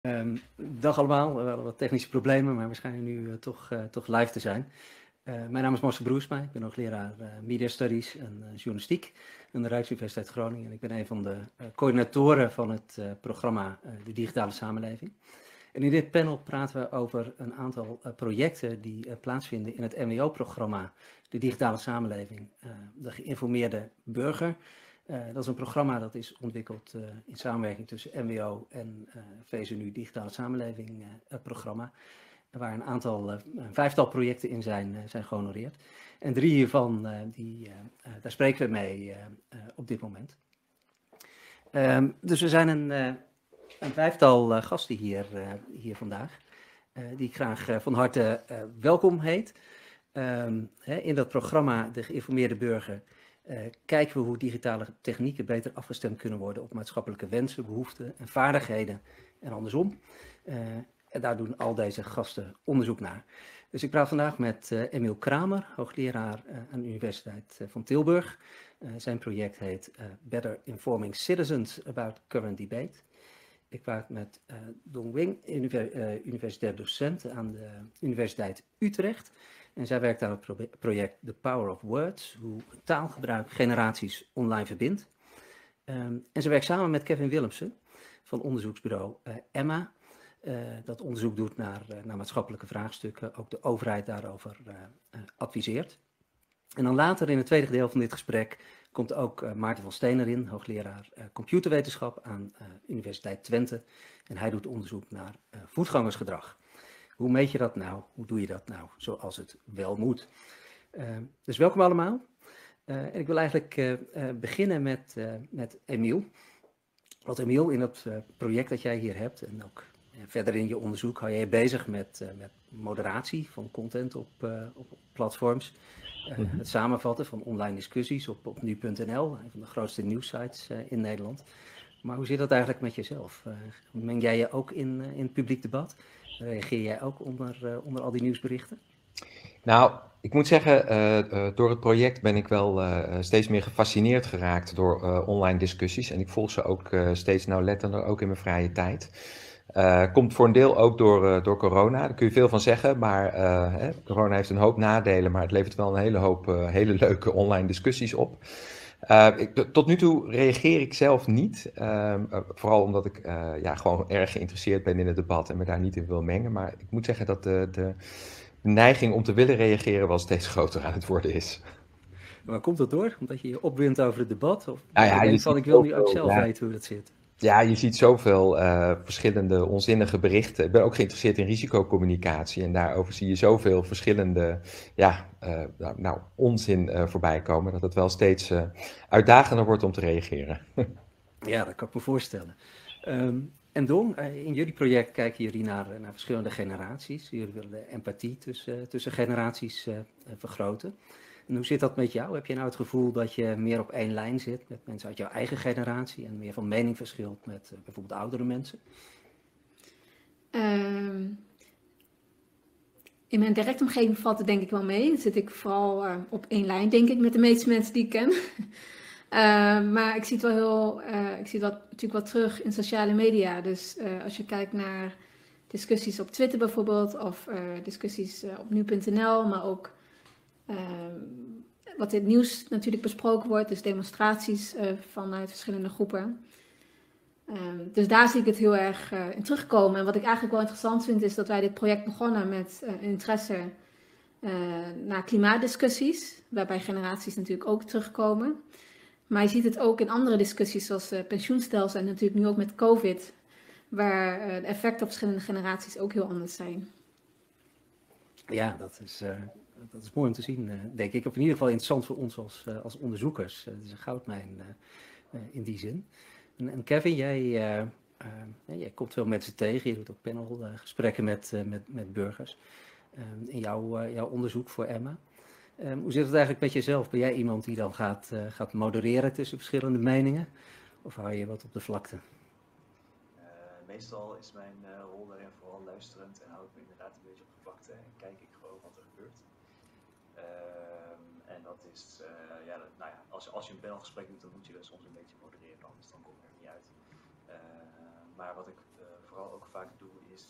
Dag allemaal, we hadden wat technische problemen, maar we schijnen nu toch live te zijn. Mijn naam is Marcel Broersma, ik ben hoogleraar Media Studies en Journalistiek aan de Rijksuniversiteit Groningen. En ik ben een van de coördinatoren van het programma De Digitale Samenleving. En in dit panel praten we over een aantal projecten die plaatsvinden in het MWO-programma De Digitale Samenleving, de geïnformeerde burger. Dat is een programma dat is ontwikkeld in samenwerking tussen MWO en VSNU Digitale Samenleving programma. Waar een vijftal projecten in zijn gehonoreerd. En 3 hiervan, daar spreken we mee op dit moment. Dus we zijn een vijftal gasten hier vandaag. Die ik graag van harte welkom heet. In dat programma De Geïnformeerde Burger kijken we hoe digitale technieken beter afgestemd kunnen worden op maatschappelijke wensen, behoeften en vaardigheden en andersom. En daar doen al deze gasten onderzoek naar. Dus ik praat vandaag met Emiel Kramer, hoogleraar aan de Universiteit van Tilburg. Zijn project heet Better Informing Citizens About Current Debate. Ik praat met Dong Wing, universitair docent aan de Universiteit Utrecht. En zij werkt aan het project The Power of Words, hoe taalgebruik generaties online verbindt. En ze werkt samen met Kevin Willemsen van onderzoeksbureau Emma. Dat onderzoek doet naar maatschappelijke vraagstukken, ook de overheid daarover adviseert. En dan later in het tweede deel van dit gesprek komt ook Maarten van Steen erin, hoogleraar computerwetenschap aan Universiteit Twente. En hij doet onderzoek naar voetgangersgedrag. Hoe meet je dat nou? Hoe doe je dat nou zoals het wel moet? Dus welkom allemaal. En ik wil eigenlijk beginnen met Emiel. Want Emiel, in het project dat jij hier hebt en ook verder in je onderzoek hou jij je bezig met moderatie van content op platforms. Het samenvatten van online discussies op nu.nl, een van de grootste nieuwssites in Nederland. Maar hoe zit dat eigenlijk met jezelf? Meng jij je ook in het publiek debat? Reageer jij ook onder al die nieuwsberichten? Nou, ik moet zeggen, door het project ben ik wel steeds meer gefascineerd geraakt door online discussies. En ik volg ze ook steeds nauwlettender, ook in mijn vrije tijd. Komt voor een deel ook door corona, daar kun je veel van zeggen. Maar corona heeft een hoop nadelen, maar het levert wel een hele hoop hele leuke online discussies op. Tot nu toe reageer ik zelf niet, vooral omdat ik gewoon erg geïnteresseerd ben in het debat en me daar niet in wil mengen. Maar ik moet zeggen dat de neiging om te willen reageren wel steeds groter aan het worden is. Maar komt dat door? Omdat je je opwindt over het debat? Of Nou dat ja, je denkt van, ik wil nu ook zelf weten hoe dat zit? Ja, je ziet zoveel verschillende onzinnige berichten. Ik ben ook geïnteresseerd in risicocommunicatie en daarover zie je zoveel verschillende onzin voorbij komen, dat het wel steeds uitdagender wordt om te reageren. Ja, dat kan ik me voorstellen. En Dong, in jullie project kijken jullie naar verschillende generaties. Jullie willen de empathie tussen generaties vergroten. En hoe zit dat met jou? Heb je nou het gevoel dat je meer op één lijn zit met mensen uit jouw eigen generatie en meer van mening verschilt met bijvoorbeeld oudere mensen? In mijn directe omgeving valt het denk ik wel mee. Dan zit ik vooral op één lijn, denk ik, met de meeste mensen die ik ken. Maar ik zie het wel ik zie dat natuurlijk wel terug in sociale media. Dus als je kijkt naar discussies op Twitter bijvoorbeeld, of discussies op nu.nl, maar ook wat in het nieuws natuurlijk besproken wordt, dus demonstraties vanuit verschillende groepen. Dus daar zie ik het heel erg in terugkomen. En wat ik eigenlijk wel interessant vind, is dat wij dit project begonnen met interesse naar klimaatdiscussies, waarbij generaties natuurlijk ook terugkomen. Maar je ziet het ook in andere discussies, zoals pensioenstelsel en natuurlijk nu ook met COVID, waar de effecten op verschillende generaties ook heel anders zijn. Ja, dat is mooi om te zien, denk ik. Of in ieder geval interessant voor ons als onderzoekers. Het is een goudmijn in die zin. En Kevin, jij komt veel mensen tegen. Je doet ook panelgesprekken met burgers. In jouw onderzoek voor Emma. Hoe zit het eigenlijk met jezelf? Ben jij iemand die dan gaat modereren tussen verschillende meningen? Of hou je wat op de vlakte? Meestal is mijn rol daarin vooral luisterend en hou ik me inderdaad een beetje op de vlakte en kijk ik gewoon wat er gebeurt. En dat is, als je een panelgesprek doet, dan moet je dus soms een beetje modereren, anders dan kom je er niet uit. Maar wat ik vooral ook vaak doe is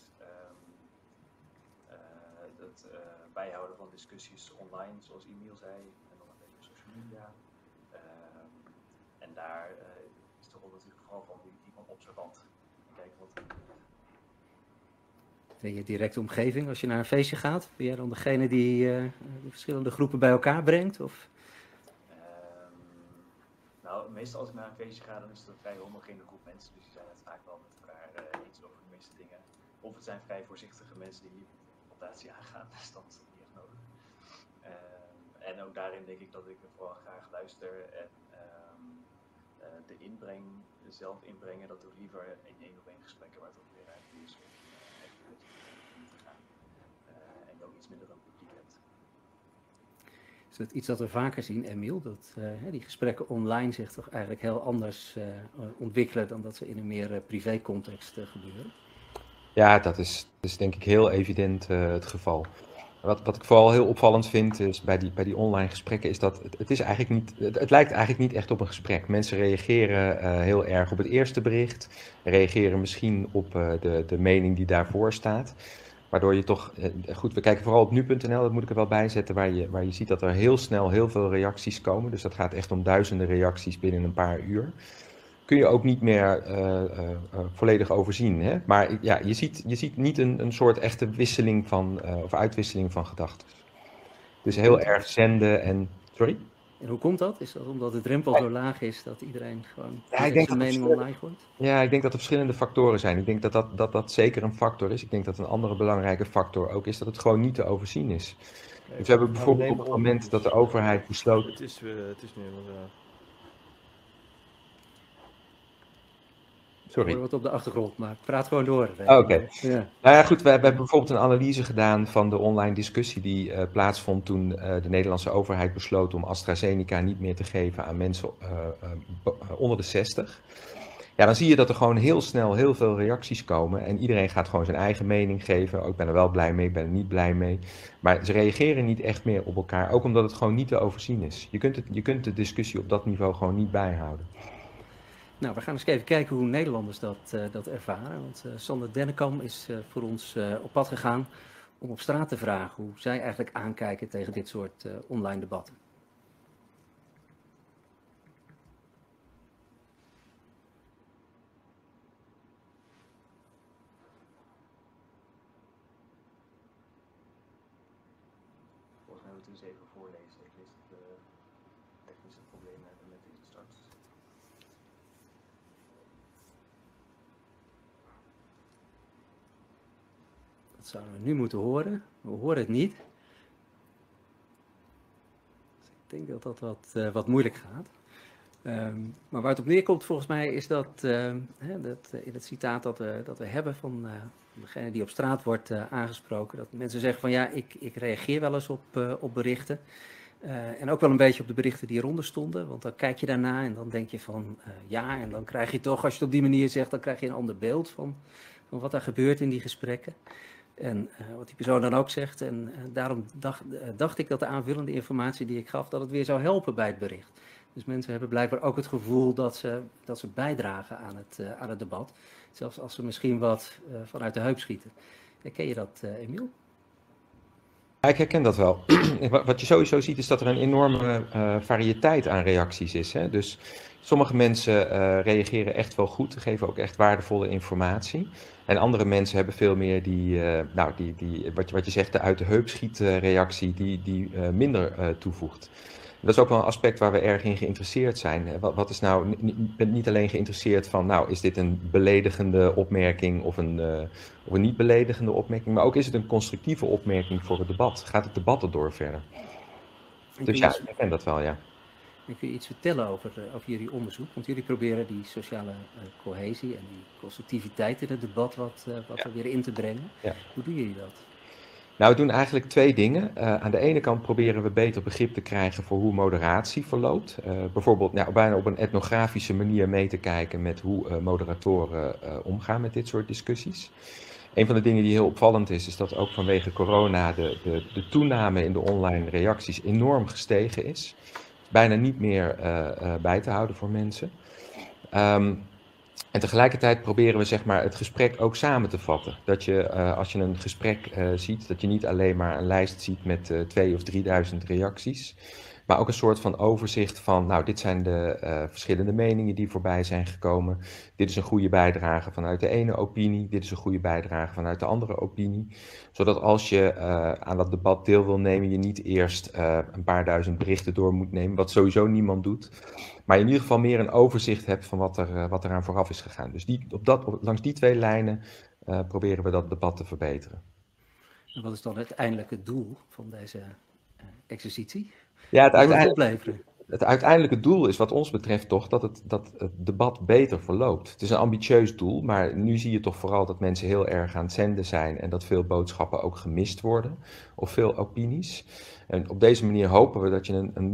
het bijhouden van discussies online, zoals Emiel zei, en dan een beetje social media. En daar is de rol natuurlijk vooral van die van observant. Kijken wat er gebeurt. In je directe omgeving, als je naar een feestje gaat, ben jij dan degene die de verschillende groepen bij elkaar brengt? Of? Nou, meestal als ik naar een feestje ga, dan is het een vrij homogene groep mensen, dus die zijn het vaak wel met elkaar eens over de meeste dingen. Of het zijn vrij voorzichtige mensen die niet confrontatie aangaan, dus dat is niet echt nodig. En ook daarin denk ik dat ik vooral graag luister en de inbreng, zelf inbrengen, dat doe ik liever in 1-op-1 gesprekken waar het ook weer ruimte is om echt te gaan. En je ook iets minder een publiek hebt. Is dat iets dat we vaker zien, Emiel? Dat die gesprekken online zich toch eigenlijk heel anders ontwikkelen dan dat ze in een meer privé context gebeuren? Ja, dat is denk ik heel evident het geval. Wat ik vooral heel opvallend vind is bij die online gesprekken is dat het lijkt eigenlijk niet echt op een gesprek. Mensen reageren heel erg op het eerste bericht, reageren misschien op de mening die daarvoor staat. Waardoor je toch, goed, we kijken vooral op nu.nl, dat moet ik er wel bij zetten, waar je ziet dat er heel snel heel veel reacties komen. Dus dat gaat echt om duizenden reacties binnen een paar uur. Kun je ook niet meer volledig overzien. Hè? Maar ja, je ziet niet een soort echte wisseling of uitwisseling van gedachten. Dus heel erg zenden en... Sorry? En hoe komt dat? Is dat omdat de drempel zo laag is dat iedereen gewoon zijn mening online gooit? Ja, ik denk dat er verschillende factoren zijn. Ik denk dat zeker een factor is. Ik denk dat een andere belangrijke factor ook is dat het gewoon niet te overzien is. Dus we hebben bijvoorbeeld op het moment dat de overheid besloot... Het is nu inderdaad... Sorry. Ik hoor wat op de achtergrond, maar praat gewoon door. Oké. Ja. Nou ja, goed, we hebben bijvoorbeeld een analyse gedaan van de online discussie die plaatsvond toen de Nederlandse overheid besloot om AstraZeneca niet meer te geven aan mensen onder de 60. Ja, dan zie je dat er gewoon heel snel heel veel reacties komen en iedereen gaat gewoon zijn eigen mening geven. Ik ben er wel blij mee, ik ben er niet blij mee. Maar ze reageren niet echt meer op elkaar, ook omdat het gewoon niet te overzien is. Je kunt de discussie op dat niveau gewoon niet bijhouden. Nou, we gaan eens even kijken hoe Nederlanders dat ervaren. Want Sander Dennekam is voor ons op pad gegaan om op straat te vragen hoe zij eigenlijk aankijken tegen dit soort online debatten. Volgens mij moeten we eens even voorlezen. Ik lees dat we technische problemen hebben met deze start. Dat zouden we nu moeten horen. We horen het niet. Dus ik denk dat dat wat moeilijk gaat. Maar waar het op neerkomt volgens mij is dat in het citaat dat we hebben van degene die op straat wordt aangesproken, dat mensen zeggen van ja, ik reageer wel eens op berichten. En ook wel een beetje op de berichten die eronder stonden, want dan kijk je daarna en dan denk je van ja, en dan krijg je toch, als je het op die manier zegt, dan krijg je een ander beeld van wat er gebeurt in die gesprekken. En wat die persoon dan ook zegt, en daarom dacht ik dat de aanvullende informatie die ik gaf, dat het weer zou helpen bij het bericht. Dus mensen hebben blijkbaar ook het gevoel dat ze bijdragen aan het debat, zelfs als ze misschien wat vanuit de heup schieten. Herken je dat, Emiel? Ja, ik herken dat wel. Wat je sowieso ziet is dat er een enorme variëteit aan reacties is. Hè? Dus sommige mensen reageren echt wel goed, geven ook echt waardevolle informatie. En andere mensen hebben veel meer wat je zegt, de uit de heup schiet reactie die minder toevoegt. Dat is ook wel een aspect waar we erg in geïnteresseerd zijn. Wat is nou, niet alleen geïnteresseerd van, nou, is dit een beledigende opmerking of een niet beledigende opmerking, maar ook is het een constructieve opmerking voor het debat? Gaat het debat erdoor verder? Dus ja, ik ken dat wel, ja. En kun je iets vertellen over jullie onderzoek? Want jullie proberen die sociale cohesie en die constructiviteit in het debat wat er weer in te brengen. Ja. Hoe doen jullie dat? Nou, we doen eigenlijk twee dingen. Aan de ene kant proberen we beter begrip te krijgen voor hoe moderatie verloopt. Bijvoorbeeld bijna op een etnografische manier mee te kijken met hoe moderatoren omgaan met dit soort discussies. Een van de dingen die heel opvallend is dat ook vanwege corona de toename in de online reacties enorm gestegen is. Bijna niet meer bij te houden voor mensen. En tegelijkertijd proberen we zeg maar het gesprek ook samen te vatten. Dat je als je een gesprek ziet, dat je niet alleen maar een lijst ziet met 2.000 of 3.000 reacties. Maar ook een soort van overzicht van, nou, dit zijn de verschillende meningen die voorbij zijn gekomen. Dit is een goede bijdrage vanuit de ene opinie. Dit is een goede bijdrage vanuit de andere opinie. Zodat als je aan dat debat deel wil nemen, je niet eerst een paar duizend berichten door moet nemen. Wat sowieso niemand doet. Maar je in ieder geval meer een overzicht hebt van wat er aan vooraf is gegaan. Dus langs die 2 lijnen proberen we dat debat te verbeteren. En wat is dan uiteindelijk het doel van deze exercitie? Ja, het uiteindelijke doel is wat ons betreft toch dat het debat beter verloopt. Het is een ambitieus doel, maar nu zie je toch vooral dat mensen heel erg aan het zenden zijn en dat veel boodschappen ook gemist worden, of veel opinies. En op deze manier hopen we dat je een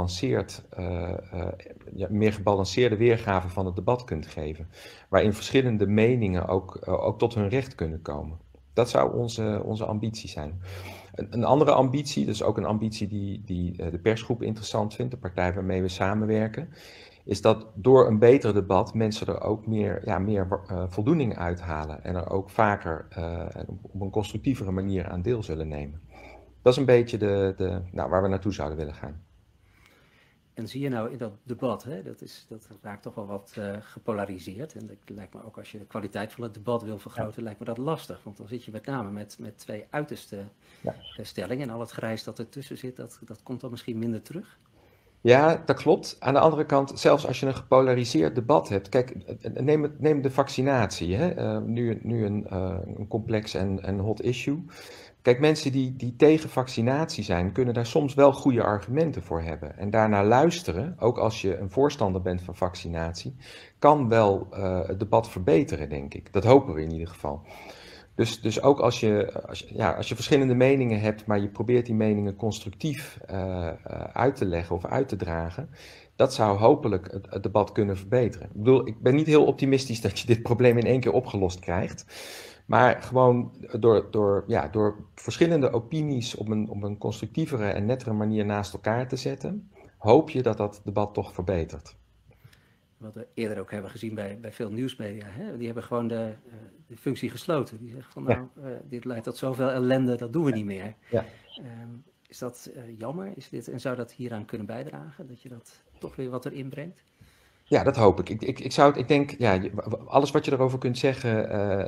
meer gebalanceerde weergave van het debat kunt geven, waarin verschillende meningen ook tot hun recht kunnen komen. Dat zou onze ambitie zijn. Een andere ambitie, dus ook een ambitie die de persgroep interessant vindt, de partij waarmee we samenwerken, is dat door een beter debat mensen er ook meer voldoening uithalen en er ook vaker op een constructievere manier aan deel zullen nemen. Dat is een beetje waar we naartoe zouden willen gaan. En zie je nou in dat debat, hè, dat raakt toch wel wat gepolariseerd. En dat lijkt me ook als je de kwaliteit van het debat wil vergroten, lijkt me dat lastig. Want dan zit je met name met 2 uiterste stellingen. En al het grijs dat ertussen zit, dat komt dan misschien minder terug. Ja, dat klopt. Aan de andere kant, zelfs als je een gepolariseerd debat hebt. Kijk, neem de vaccinatie. Hè? Nu een complex en hot issue. Kijk, mensen die tegen vaccinatie zijn, kunnen daar soms wel goede argumenten voor hebben. En daarna luisteren, ook als je een voorstander bent van vaccinatie, kan wel het debat verbeteren, denk ik. Dat hopen we in ieder geval. Dus ook als je verschillende meningen hebt, maar je probeert die meningen constructief uit te leggen of uit te dragen, dat zou hopelijk het debat kunnen verbeteren. Ik bedoel, ik ben niet heel optimistisch dat je dit probleem in 1 keer opgelost krijgt. Maar gewoon door verschillende opinies op een constructievere en nettere manier naast elkaar te zetten, hoop je dat dat debat toch verbetert. Wat we eerder ook hebben gezien bij veel nieuwsmedia. Hè? Die hebben gewoon de functie gesloten. Die zeggen van dit leidt tot zoveel ellende, dat doen we niet meer. Ja. Is dat jammer? En zou dat hieraan kunnen bijdragen? Dat je dat toch weer wat erin brengt? Ja, dat hoop ik. Ik denk, alles wat je erover kunt zeggen,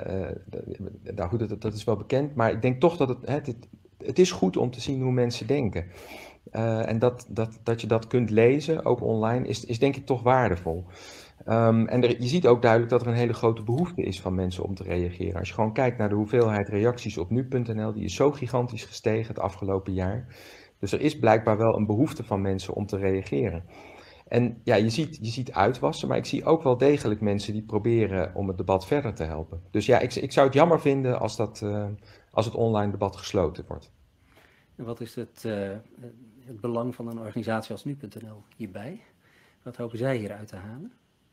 dat is wel bekend. Maar ik denk toch dat het is goed om te zien hoe mensen denken. En dat je dat kunt lezen, ook online, is denk ik toch waardevol. En je ziet ook duidelijk dat er een hele grote behoefte is van mensen om te reageren. Als je gewoon kijkt naar de hoeveelheid reacties op nu.nl, die is zo gigantisch gestegen het afgelopen jaar. Dus er is blijkbaar wel een behoefte van mensen om te reageren. En ja, je ziet uitwassen, maar ik zie ook wel degelijk mensen die proberen om het debat verder te helpen. Dus ja, ik zou het jammer vinden als het online debat gesloten wordt. En wat is het belang van een organisatie als nu.nl hierbij? Wat hopen zij hieruit te halen?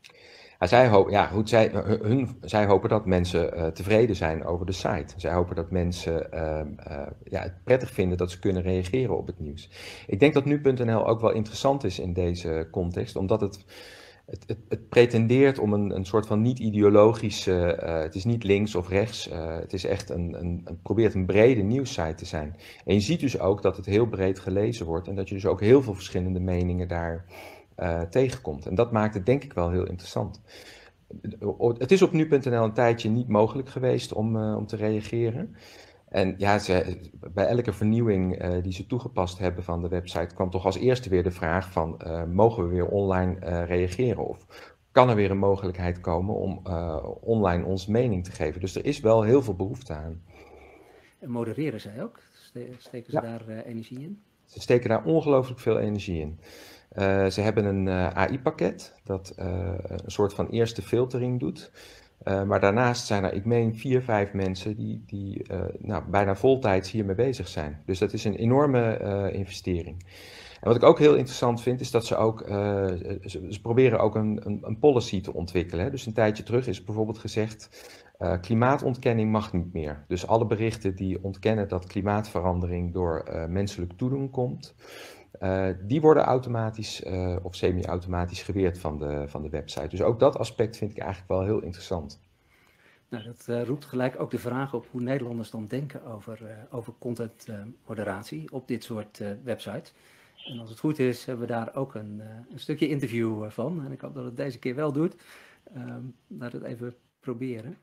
Zij hopen dat mensen tevreden zijn over de site. Zij hopen dat mensen het prettig vinden dat ze kunnen reageren op het nieuws. Ik denk dat nu.nl ook wel interessant is in deze context, omdat het pretendeert om een soort van niet-ideologische, het is niet links of rechts, het is echt probeert een brede nieuwssite te zijn. En je ziet dus ook dat het heel breed gelezen wordt en dat je dus ook heel veel verschillende meningen daar tegenkomt. En dat maakt het denk ik wel heel interessant. Het is op nu.nl een tijdje niet mogelijk geweest om te reageren. En ja, bij elke vernieuwing die ze toegepast hebben van de website kwam toch als eerste weer de vraag van mogen we weer online reageren? Of kan er weer een mogelijkheid komen om online onze mening te geven? Dus er is wel heel veel behoefte aan. En modereren zij ook? Steken ze daar energie in? Ze steken daar ongelooflijk veel energie in. Ze hebben een AI-pakket dat een soort van eerste filtering doet. Maar daarnaast zijn er, ik meen, 4-5 mensen die bijna voltijds hiermee bezig zijn. Dus dat is een enorme investering. En wat ik ook heel interessant vind, is dat ze ook, ze proberen ook een policy te ontwikkelen. Hè. Dus een tijdje terug is bijvoorbeeld gezegd, klimaatontkenning mag niet meer. Dus alle berichten die ontkennen dat klimaatverandering door menselijk toedoen komt, Die worden automatisch of semi-automatisch geweerd van de website. Dus ook dat aspect vind ik eigenlijk wel heel interessant. Nou, dat roept gelijk ook de vraag op hoe Nederlanders dan denken over contentmoderatie op dit soort websites. En als het goed is, hebben we daar ook een stukje interview van. En ik hoop dat het deze keer wel doet. Laten we het even proberen.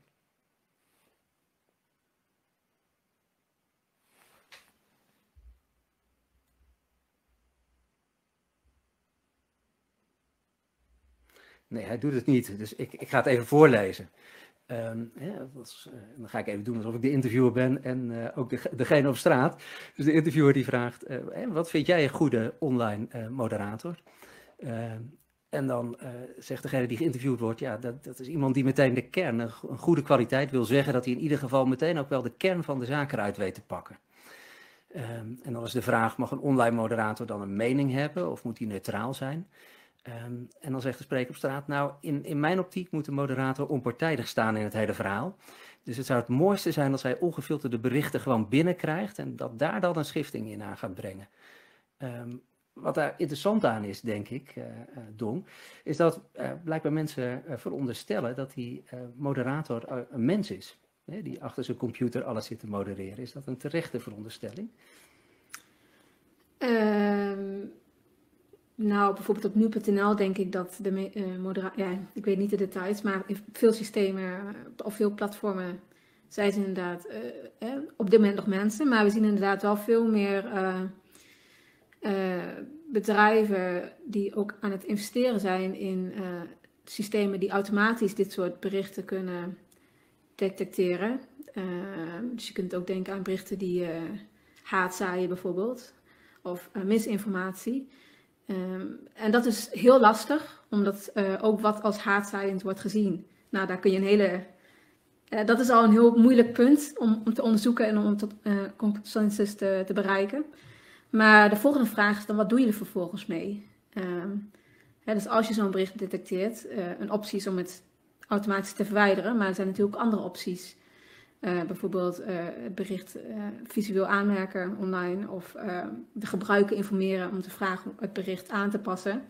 Nee, hij doet het niet. Dus ik ga het even voorlezen. Dan ga ik even doen alsof ik de interviewer ben en ook degene op straat. Dus de interviewer die vraagt, wat vind jij een goede online moderator? En dan zegt degene die geïnterviewd wordt, ja, dat is iemand die meteen de kern, een goede kwaliteit wil zeggen dat hij in ieder geval meteen ook wel de kern van de zaak eruit weet te pakken. En dan is de vraag, mag een online moderator dan een mening hebben of moet hij neutraal zijn? En dan zegt de spreker op straat, nou, in mijn optiek moet de moderator onpartijdig staan in het hele verhaal. Dus het zou het mooiste zijn als hij ongefilterde berichten gewoon binnenkrijgt en dat daar dan een schifting in aan gaat brengen. Wat daar interessant aan is, denk ik, Dong, is dat blijkbaar mensen veronderstellen dat die moderator een mens is. Die achter zijn computer alles zit te modereren. Is dat een terechte veronderstelling? Nou, bijvoorbeeld op nu.nl denk ik dat de ik weet niet de details, maar in veel systemen of veel platformen zijn ze inderdaad op dit moment nog mensen, maar we zien inderdaad wel veel meer bedrijven die ook aan het investeren zijn in systemen die automatisch dit soort berichten kunnen detecteren. Dus je kunt ook denken aan berichten die haat zaaien bijvoorbeeld, of misinformatie. En dat is heel lastig, omdat ook wat als haatzaaiend wordt gezien. Nou, daar kun je een hele... dat is al een heel moeilijk punt om te onderzoeken en om tot consensus te bereiken. Maar de volgende vraag is dan, wat doe je er vervolgens mee? Dus als je zo'n bericht detecteert, een optie is om het automatisch te verwijderen, maar er zijn natuurlijk ook andere opties. Bijvoorbeeld het bericht visueel aanmerken online of de gebruiker informeren om te vragen om het bericht aan te passen.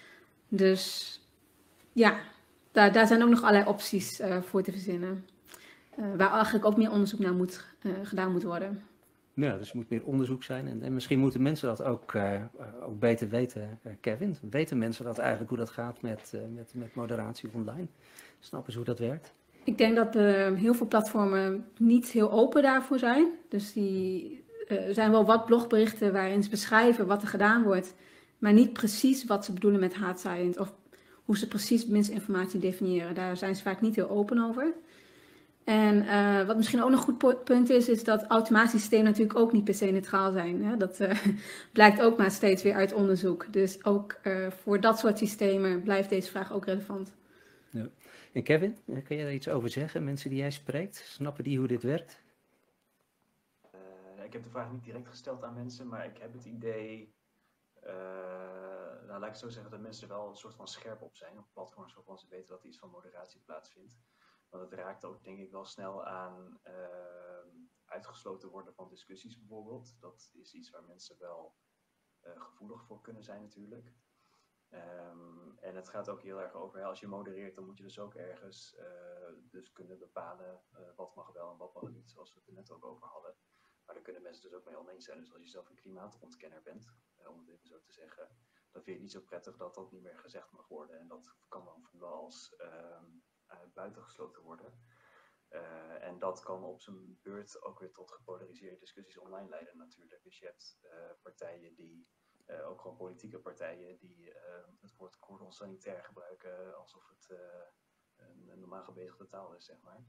Dus ja, daar zijn ook nog allerlei opties voor te verzinnen. Waar eigenlijk ook meer onderzoek naar gedaan moet worden. Ja, dus er moet meer onderzoek zijn en misschien moeten mensen dat ook beter weten, Kevin. Weten mensen dat eigenlijk hoe dat gaat met moderatie online? Snappen ze hoe dat werkt? Ik denk dat heel veel platformen niet heel open daarvoor zijn. Dus er zijn wel wat blogberichten waarin ze beschrijven wat er gedaan wordt, maar niet precies wat ze bedoelen met haatzaaiend of hoe ze precies misinformatie definiëren. Daar zijn ze vaak niet heel open over. En wat misschien ook een goed punt is dat automatiesystemen natuurlijk ook niet per se neutraal zijn. Hè? Dat blijkt ook maar steeds weer uit onderzoek. Dus ook voor dat soort systemen blijft deze vraag ook relevant. Ja. En Kevin, kun je daar iets over zeggen? Mensen die jij spreekt, snappen die hoe dit werkt? Ik heb de vraag niet direct gesteld aan mensen, maar ik heb het idee, laat ik het zo zeggen, dat mensen er wel een soort van scherp op zijn op platforms waarvan ze weten dat er iets van moderatie plaatsvindt. Want het raakt ook denk ik wel snel aan uitgesloten worden van discussies bijvoorbeeld. Dat is iets waar mensen wel gevoelig voor kunnen zijn natuurlijk. En het gaat ook heel erg over, als je modereert, dan moet je dus ook ergens dus kunnen bepalen wat mag wel en wat mag niet, zoals we het er net ook over hadden. Maar daar kunnen mensen dus ook mee oneens zijn. Dus als je zelf een klimaatontkenner bent, om het even zo te zeggen, dan vind je het niet zo prettig dat dat niet meer gezegd mag worden. En dat kan dan wel als buitengesloten worden. En dat kan op zijn beurt ook weer tot gepolariseerde discussies online leiden natuurlijk. Dus je hebt partijen die... ook gewoon politieke partijen die het woord cordon sanitair gebruiken alsof het een normaal gebezigde taal is, zeg maar.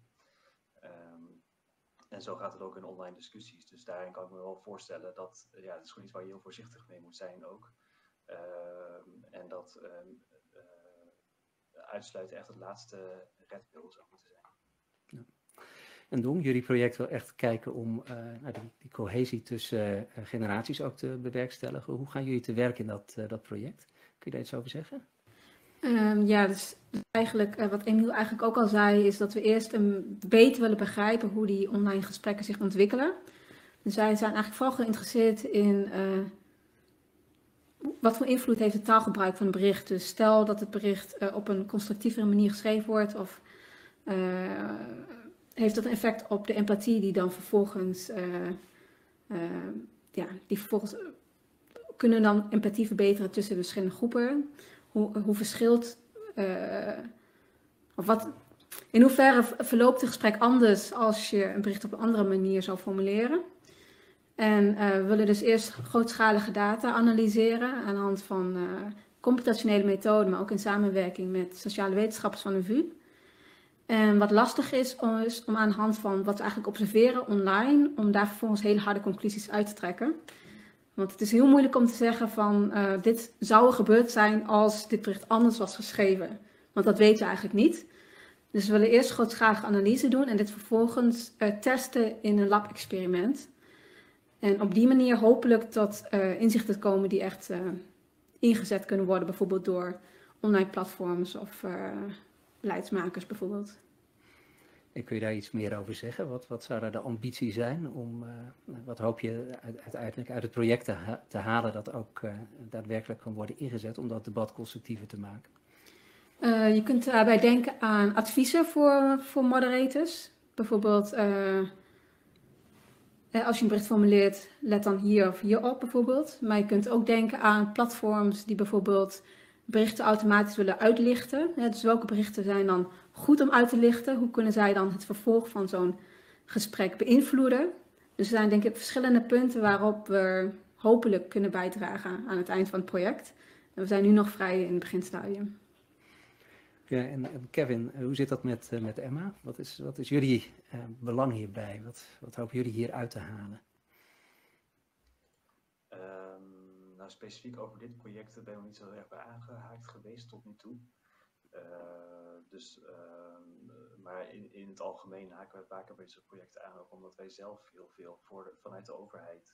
En zo gaat het ook in online discussies. Dus daarin kan ik me wel voorstellen dat het is gewoon iets waar je heel voorzichtig mee moet zijn ook. En dat uitsluiten echt het laatste redmiddel zou moeten zijn. Ja. En Dong, jullie project wil echt kijken om die cohesie tussen generaties ook te bewerkstelligen. Hoe gaan jullie te werk in dat project? Kun je daar iets over zeggen? Dus eigenlijk wat Emiel eigenlijk ook al zei, is dat we eerst beter willen begrijpen hoe die online gesprekken zich ontwikkelen. Dus wij zijn eigenlijk vooral geïnteresseerd in wat voor invloed heeft het taalgebruik van een bericht? Dus stel dat het bericht op een constructievere manier geschreven wordt, of heeft dat een effect op de empathie die dan vervolgens, kunnen dan empathie verbeteren tussen de verschillende groepen? Hoe verschilt, in hoeverre verloopt het gesprek anders als je een bericht op een andere manier zou formuleren? En we willen dus eerst grootschalige data analyseren aan de hand van computationele methoden, maar ook in samenwerking met sociale wetenschappers van de VU. En wat lastig is om aan de hand van wat we eigenlijk observeren online, om daar vervolgens hele harde conclusies uit te trekken. Want het is heel moeilijk om te zeggen van dit zou er gebeurd zijn als dit bericht anders was geschreven. Want dat weten we eigenlijk niet. Dus we willen eerst grootschalige analyse doen en dit vervolgens testen in een lab-experiment. En op die manier hopelijk tot inzichten komen die echt ingezet kunnen worden, bijvoorbeeld door online platforms of beleidsmakers bijvoorbeeld. En kun je daar iets meer over zeggen? Wat zou daar de ambitie zijn? Wat hoop je uiteindelijk uit het project te halen dat ook daadwerkelijk kan worden ingezet om dat debat constructiever te maken? Je kunt daarbij denken aan adviezen voor moderators. Bijvoorbeeld, als je een bericht formuleert, let dan hier of hier op bijvoorbeeld. Maar je kunt ook denken aan platforms die bijvoorbeeld berichten automatisch willen uitlichten. Dus welke berichten zijn dan goed om uit te lichten? Hoe kunnen zij dan het vervolg van zo'n gesprek beïnvloeden? Dus er zijn denk ik verschillende punten waarop we hopelijk kunnen bijdragen aan het eind van het project. En we zijn nu nog vrij in het beginstadium. Ja, en Kevin, hoe zit dat met Emma? Wat is jullie belang hierbij? Wat hopen jullie hier uit te halen? Nou, specifiek over dit project ben ik nog niet zo erg bij aangehaakt geweest tot nu toe. Maar in het algemeen haken we vaker bij dit soort projecten aan, ook omdat wij zelf heel veel vanuit de overheid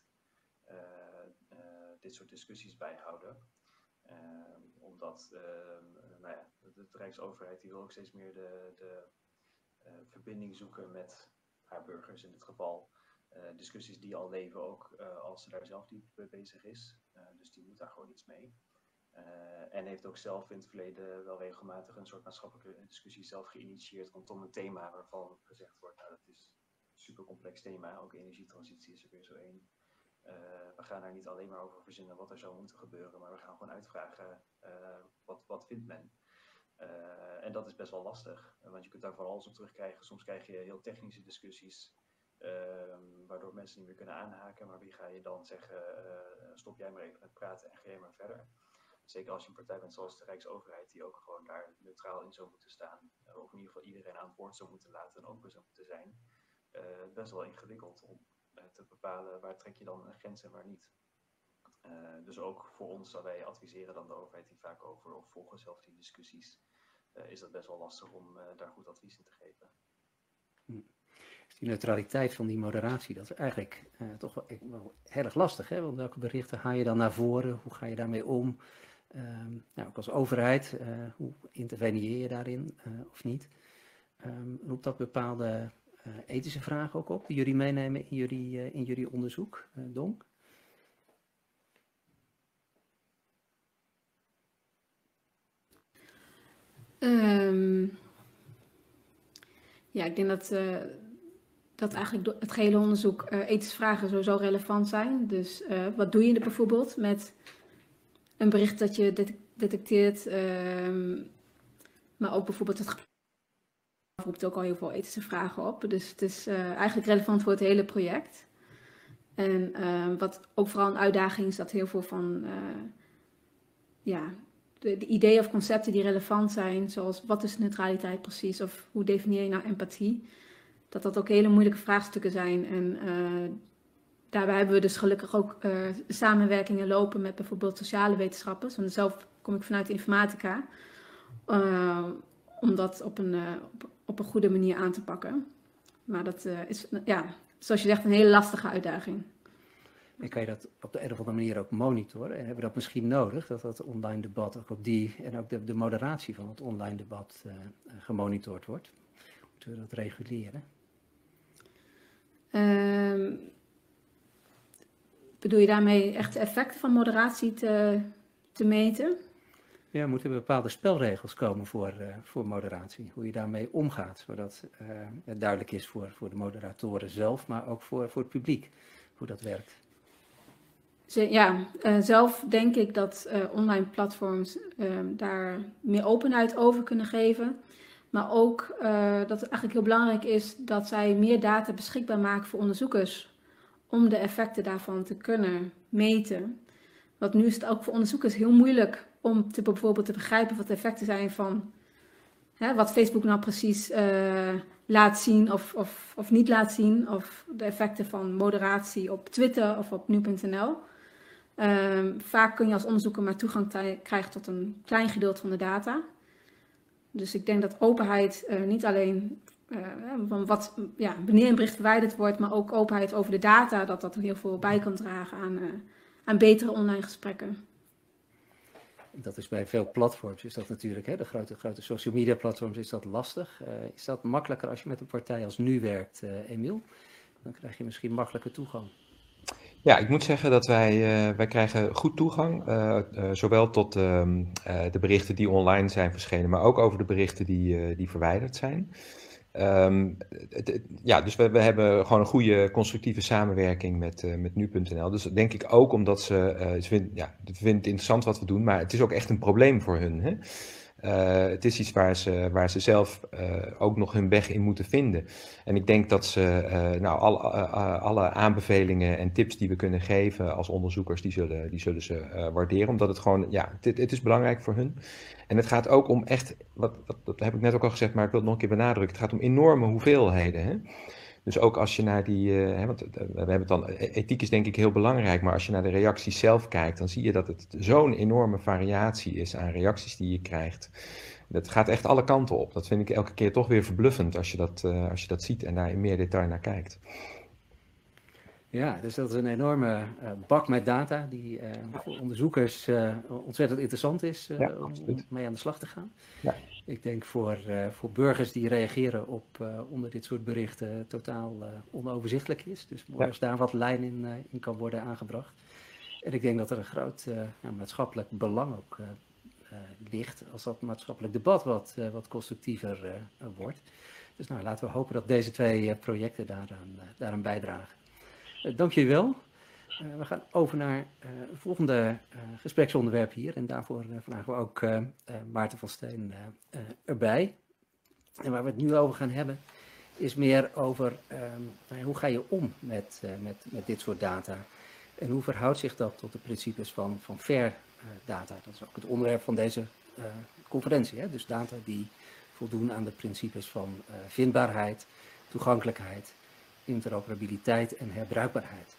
dit soort discussies bijhouden. Omdat de Rijksoverheid die wil ook steeds meer de verbinding zoeken met haar burgers in dit geval. Discussies die al leven, ook als ze daar zelf niet mee bezig is. Dus die moet daar gewoon iets mee. En heeft ook zelf in het verleden wel regelmatig een soort maatschappelijke discussie zelf geïnitieerd rondom een thema waarvan gezegd wordt, nou dat is een super complex thema, ook energietransitie is er weer zo één. We gaan daar niet alleen maar over verzinnen wat er zou moeten gebeuren, maar we gaan gewoon uitvragen wat vindt men. En dat is best wel lastig, want je kunt daar van alles op terugkrijgen. Soms krijg je heel technische discussies, waardoor mensen niet meer kunnen aanhaken. Maar wie ga je dan zeggen, stop jij maar even met praten en ga jij maar verder. Zeker als je een partij bent zoals de Rijksoverheid, die ook gewoon daar neutraal in zou moeten staan. Of in ieder geval iedereen aan het woord zou moeten laten en open zou moeten zijn. Best wel ingewikkeld om te bepalen waar trek je dan een grens en waar niet. Dus ook voor ons, dat wij adviseren dan de overheid die vaak over of volgen zelf die discussies, is dat best wel lastig om daar goed advies in te geven. Die neutraliteit van die moderatie, dat is eigenlijk toch wel heel erg lastig. Hè? Want welke berichten haal je dan naar voren? Hoe ga je daarmee om? Ook als overheid, hoe interveneer je daarin of niet? Roept dat bepaalde ethische vragen ook op die jullie meenemen in jullie onderzoek, Donk? Ja, ik denk dat eigenlijk het gehele onderzoek ethische vragen sowieso relevant zijn. Dus wat doe je er bijvoorbeeld met een bericht dat je detecteert, maar ook bijvoorbeeld het roept ook al heel veel ethische vragen op. Dus het is eigenlijk relevant voor het hele project. En wat ook vooral een uitdaging is, dat heel veel van de ideeën of concepten die relevant zijn, zoals wat is neutraliteit precies of hoe definieer je nou empathie, dat ook hele moeilijke vraagstukken zijn. En daarbij hebben we dus gelukkig ook samenwerkingen lopen met bijvoorbeeld sociale wetenschappers. Want zelf kom ik vanuit de informatica, om dat op een goede manier aan te pakken. Maar dat is, zoals je zegt, een hele lastige uitdaging. En kan je dat op de een of andere manier ook monitoren? En hebben we dat misschien nodig, dat online debat ook op die, en ook de moderatie van het online debat gemonitord wordt? Moeten we dat reguleren? Bedoel je daarmee echt de effecten van moderatie te meten. Ja, moeten er bepaalde spelregels komen voor moderatie, hoe je daarmee omgaat, zodat het duidelijk is voor de moderatoren zelf, maar ook voor het publiek, hoe dat werkt. Zelf denk ik dat online platforms daar meer openheid over kunnen geven. Maar ook dat het eigenlijk heel belangrijk is dat zij meer data beschikbaar maken voor onderzoekers. Om de effecten daarvan te kunnen meten. Want nu is het ook voor onderzoekers heel moeilijk om bijvoorbeeld te begrijpen wat de effecten zijn van wat Facebook nou precies laat zien of niet laat zien. Of de effecten van moderatie op Twitter of op nu.nl. Vaak kun je als onderzoeker maar toegang krijgen tot een klein gedeelte van de data. Dus ik denk dat openheid niet alleen van wanneer een bericht verwijderd wordt, maar ook openheid over de data, dat er heel veel bij kan dragen aan betere online gesprekken. Dat is bij veel platforms is dat natuurlijk, de grote social media platforms is dat lastig. Is dat makkelijker als je met een partij als Nu werkt, Emiel? Dan krijg je misschien makkelijker toegang. Ja, ik moet zeggen dat wij krijgen goed toegang, zowel tot de berichten die online zijn verschenen, maar ook over de berichten die verwijderd zijn. Dus we hebben gewoon een goede constructieve samenwerking met nu.nl. Dus dat denk ik ook omdat ze vinden het interessant wat we doen, maar het is ook echt een probleem voor hun. Hè? Het is iets waar ze zelf ook nog hun weg in moeten vinden. En ik denk dat ze alle aanbevelingen en tips die we kunnen geven als onderzoekers, die zullen ze waarderen. Omdat het gewoon, het is belangrijk voor hun. En het gaat ook om echt, dat heb ik net ook al gezegd, maar ik wil het nog een keer benadrukken. Het gaat om enorme hoeveelheden. Hè? Dus ook als je naar want we hebben het dan, ethiek is denk ik heel belangrijk, maar als je naar de reacties zelf kijkt, dan zie je dat het zo'n enorme variatie is aan reacties die je krijgt. Dat gaat echt alle kanten op. Dat vind ik elke keer toch weer verbluffend als je dat ziet en daar in meer detail naar kijkt. Ja, dus dat is een enorme bak met data die voor onderzoekers ontzettend interessant is om mee aan de slag te gaan. Ja. Ik denk voor burgers die reageren op onder dit soort berichten totaal onoverzichtelijk is. Dus als daar wat lijn in kan worden aangebracht. En ik denk dat er een groot maatschappelijk belang ook ligt als dat maatschappelijk debat wat constructiever wordt. Dus laten we hopen dat deze twee projecten daaraan bijdragen. Dank jullie wel. We gaan over naar het volgende gespreksonderwerp hier. En daarvoor vragen we ook Maarten van Steen erbij. En waar we het nu over gaan hebben is meer over hoe ga je om met dit soort data. En hoe verhoudt zich dat tot de principes van fair data. Dat is ook het onderwerp van deze conferentie. Hè? Dus data die voldoen aan de principes van vindbaarheid, toegankelijkheid, interoperabiliteit en herbruikbaarheid.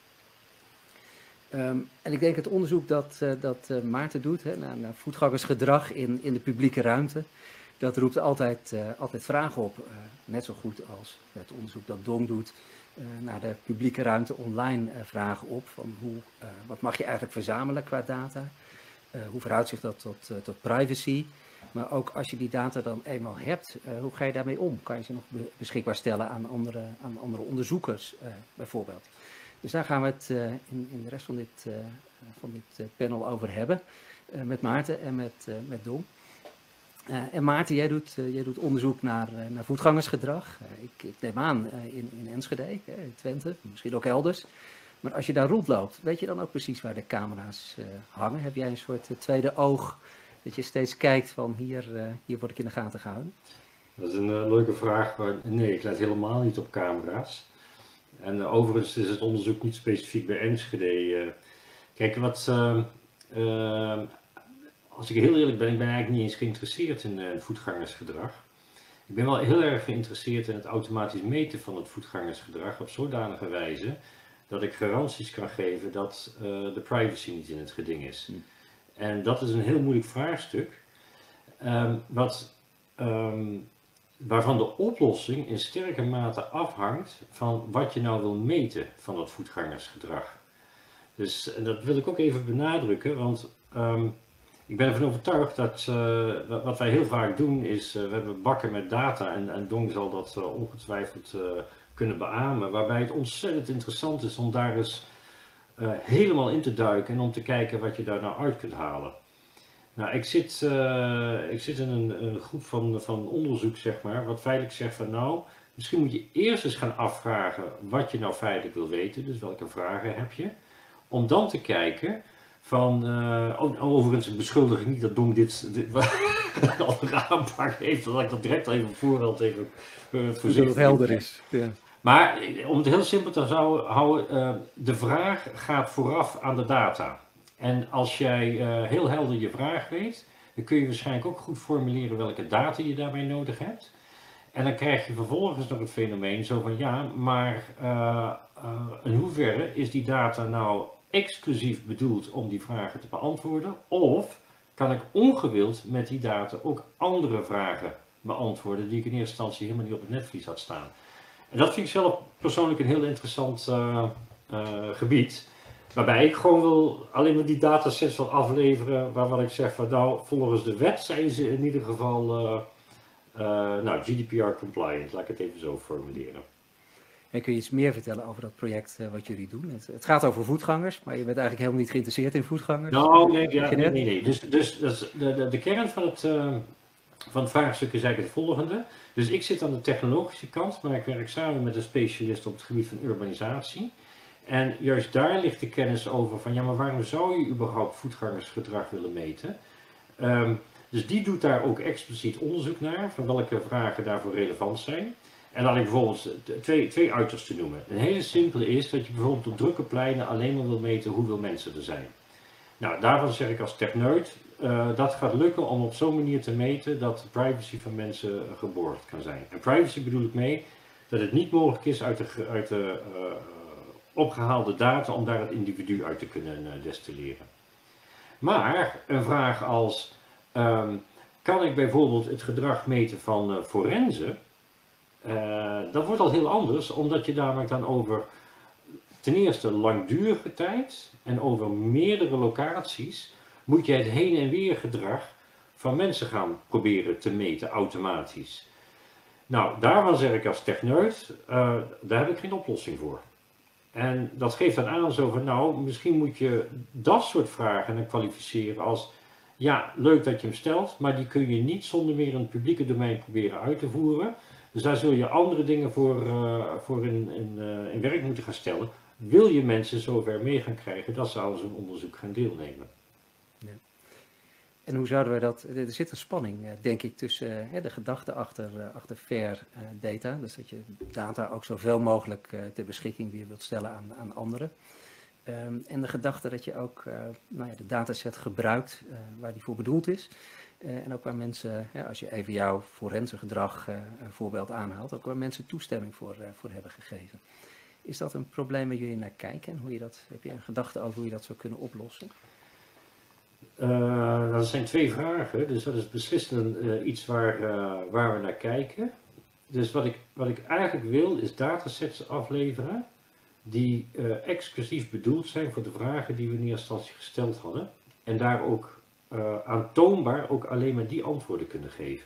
En ik denk het onderzoek dat Maarten doet naar voetgangersgedrag in de publieke ruimte, dat roept altijd vragen op. Net zo goed als het onderzoek dat Dong doet naar de publieke ruimte online vragen op. Van wat mag je eigenlijk verzamelen qua data? Hoe verhoudt zich dat tot privacy? Maar ook als je die data dan eenmaal hebt, hoe ga je daarmee om? Kan je ze nog beschikbaar stellen aan andere onderzoekers bijvoorbeeld? Dus daar gaan we het in de rest van dit panel over hebben. Met Maarten en met Dong. En Maarten, jij doet onderzoek naar voetgangersgedrag. Ik neem aan in Enschede, in Twente, misschien ook elders. Maar als je daar rondloopt, weet je dan ook precies waar de camera's hangen? Heb jij een soort tweede oog dat je steeds kijkt van hier word ik in de gaten gehouden? Dat is een leuke vraag. Nee, ik let helemaal niet op camera's. En overigens is het onderzoek niet specifiek bij Enschede. Kijk, als ik heel eerlijk ben, ik ben eigenlijk niet eens geïnteresseerd in voetgangersgedrag. Ik ben wel heel erg geïnteresseerd in het automatisch meten van het voetgangersgedrag op zodanige wijze dat ik garanties kan geven dat de privacy niet in het geding is. En dat is een heel moeilijk vraagstuk, waarvan de oplossing in sterke mate afhangt van wat je nou wil meten van dat voetgangersgedrag. Dus dat wil ik ook even benadrukken, want ik ben ervan overtuigd dat wat wij heel vaak doen is, we hebben bakken met data en Dong zal dat ongetwijfeld kunnen beamen, waarbij het ontzettend interessant is om daar eens helemaal in te duiken en om te kijken wat je daar nou uit kunt halen. Nou, ik zit in een groep van onderzoek, zeg maar, wat feitelijk zegt van nou, misschien moet je eerst eens gaan afvragen wat je nou feitelijk wil weten, dus welke vragen heb je, om dan te kijken van, overigens beschuldig ik niet dat Dong dit een andere aanpak heeft, dat ik dat direct even een voorbeeld even Zodat het helder is. Ja. Maar om het heel simpel te houden, de vraag gaat vooraf aan de data. En als jij heel helder je vraag weet, dan kun je waarschijnlijk ook goed formuleren welke data je daarbij nodig hebt. En dan krijg je vervolgens nog het fenomeen zo van ja, maar in hoeverre is die data nou exclusief bedoeld om die vragen te beantwoorden? Of kan ik ongewild met die data ook andere vragen beantwoorden die ik in eerste instantie helemaal niet op het netvlies had staan? En dat vind ik zelf persoonlijk een heel interessant gebied. Waarbij ik gewoon wil alleen maar die datasets wil afleveren waarvan ik zeg van nou, volgens de wet zijn ze in ieder geval nou, GDPR compliant, laat ik het even zo formuleren. En kun je iets meer vertellen over dat project wat jullie doen? Het gaat over voetgangers, maar je bent eigenlijk helemaal niet geïnteresseerd in voetgangers. Nou, nee. Dus de kern van het vraagstuk is eigenlijk het volgende. Dus ik zit aan de technologische kant, maar ik werk samen met een specialist op het gebied van urbanisatie. En juist daar ligt de kennis over van ja, maar waarom zou je überhaupt voetgangersgedrag willen meten? Dus die doet daar ook expliciet onderzoek naar, van welke vragen daarvoor relevant zijn. En laat ik bijvoorbeeld twee uitersten noemen. Een hele simpele is dat je bijvoorbeeld op drukke pleinen alleen maar wil meten hoeveel mensen er zijn. Nou, daarvan zeg ik als techneut, dat gaat lukken om op zo'n manier te meten dat de privacy van mensen geborgd kan zijn. En privacy bedoel ik mee dat het niet mogelijk is uit de opgehaalde data om daar het individu uit te kunnen destilleren. Maar een vraag als, kan ik bijvoorbeeld het gedrag meten van forensen? Dat wordt al heel anders, omdat je namelijk dan over ten eerste langdurige tijd en over meerdere locaties moet je het heen en weer gedrag van mensen gaan proberen te meten automatisch. Nou, daarvan zeg ik als techneut, daar heb ik geen oplossing voor. En dat geeft dan aan zo van, nou, misschien moet je dat soort vragen dan kwalificeren als, ja, leuk dat je hem stelt, maar die kun je niet zonder meer in het publieke domein proberen uit te voeren. Dus daar zul je andere dingen voor in werk moeten gaan stellen. Wil je mensen zover mee gaan krijgen dat ze aan zo'n onderzoek gaan deelnemen? Ja. En hoe zouden we dat... Er zit een spanning, denk ik, tussen de gedachte achter fair data. Dus dat je data ook zoveel mogelijk ter beschikking weer wilt stellen aan anderen. En de gedachte dat je ook de dataset gebruikt waar die voor bedoeld is. En ook waar mensen, als je even jouw forensengedrag een voorbeeld aanhaalt, ook waar mensen toestemming voor hebben gegeven. Is dat een probleem waar jullie naar kijken? En heb je een gedachte over hoe je dat zou kunnen oplossen? Dat zijn twee vragen, dus dat is beslist iets waar we naar kijken. Dus wat ik eigenlijk wil is datasets afleveren die exclusief bedoeld zijn voor de vragen die we in eerste instantie gesteld hadden. En daar ook aantoonbaar ook alleen maar die antwoorden kunnen geven.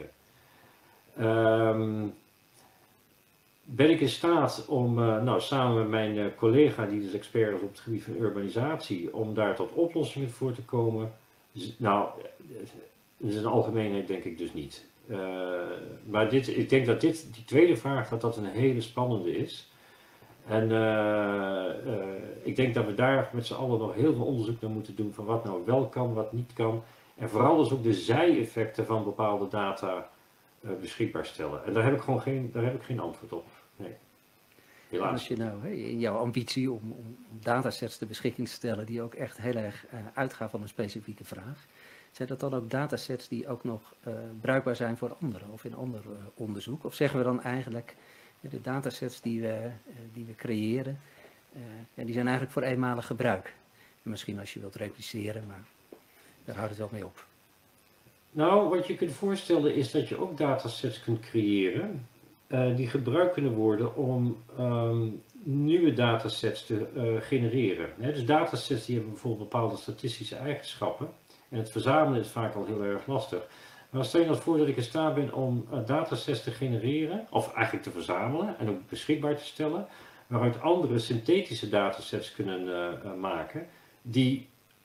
Ben ik in staat om samen met mijn collega, die dus expert is op het gebied van urbanisatie, om daar tot oplossingen voor te komen? Nou, in zijn algemeenheid denk ik dus niet. Maar ik denk dat die tweede vraag, dat een hele spannende is. En ik denk dat we daar met z'n allen nog heel veel onderzoek naar moeten doen van wat nou wel kan, wat niet kan. En vooral dus ook de zij-effecten van bepaalde data beschikbaar stellen. En daar heb ik geen antwoord op. Nee. Helaas. En als je nou in jouw ambitie om datasets ter beschikking te stellen die ook echt heel erg uitgaan van een specifieke vraag, zijn dat dan ook datasets die ook nog bruikbaar zijn voor anderen of in ander onderzoek? Of zeggen we dan eigenlijk, de datasets die we creëren, die zijn eigenlijk voor eenmalig gebruik? En misschien als je wilt repliceren, maar daar houdt het wel mee op. Nou, wat je kunt voorstellen is dat je ook datasets kunt creëren die gebruikt kunnen worden om nieuwe datasets te genereren. Dus datasets die hebben bijvoorbeeld bepaalde statistische eigenschappen en het verzamelen is vaak al heel erg lastig. Maar stel je nou voor dat ik in staat ben om datasets te genereren, of eigenlijk te verzamelen en ook beschikbaar te stellen, waaruit andere synthetische datasets kunnen maken die